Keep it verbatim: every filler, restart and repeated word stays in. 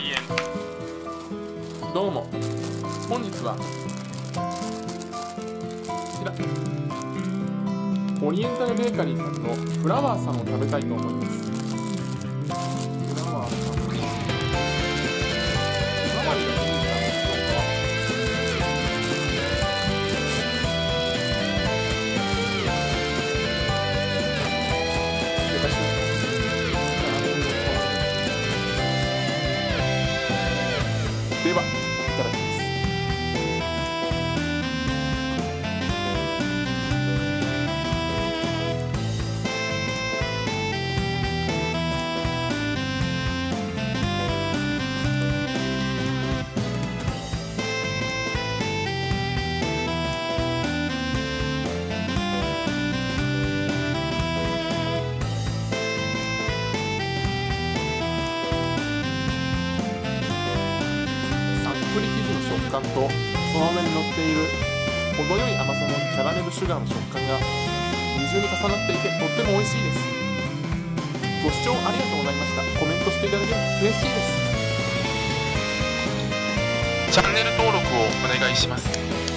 円。 どうも、本日はこちらオリエンタルベーカリーさんのフラワーさんを食べたいと思います。フラワーさん、フラワーがいいんでしょうか。では、いただきます。プリ生地の食感とその上に乗っている程よい甘さのキャラメルシュガーの食感が二重に重なっていてとっても美味しいです。ご視聴ありがとうございました。コメントしていただけると嬉しいです。 チャンネル登録をお願いします。